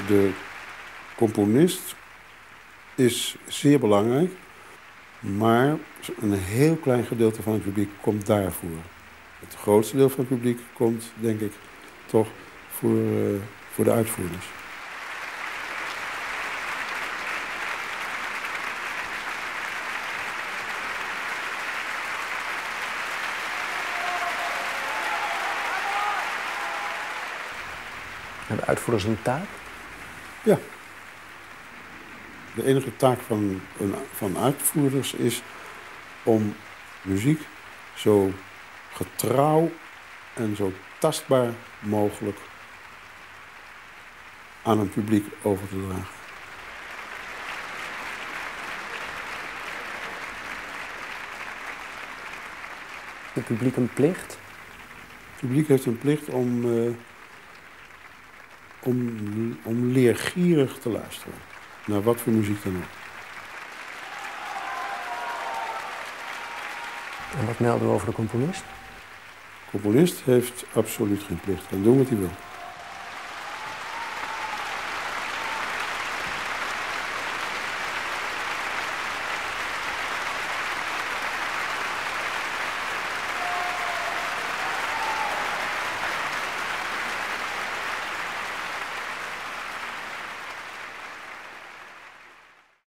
De componist is zeer belangrijk, maar een heel klein gedeelte van het publiek komt daarvoor. Het grootste deel van het publiek komt, denk ik, toch voor de uitvoerders. Hebben uitvoerders een taak? Ja. De enige taak van uitvoerders is om muziek zo getrouw en zo tastbaar mogelijk aan een publiek over te dragen. Heeft het publiek een plicht? Het publiek heeft een plicht om leergierig te luisteren. Naar wat voor muziek dan ook. En wat melden we over de componist? De componist heeft absoluut geen plicht. Hij kan doen wat hij wil.